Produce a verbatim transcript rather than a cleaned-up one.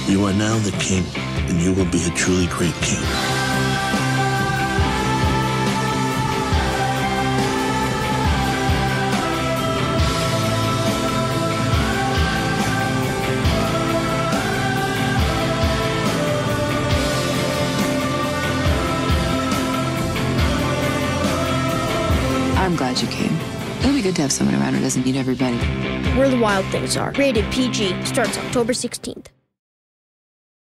You are now the king, and you will be a truly great king. I'm glad you came. It'll be good to have someone around who doesn't need everybody. Where the Wild Things Are. Rated P G. Starts October sixteenth.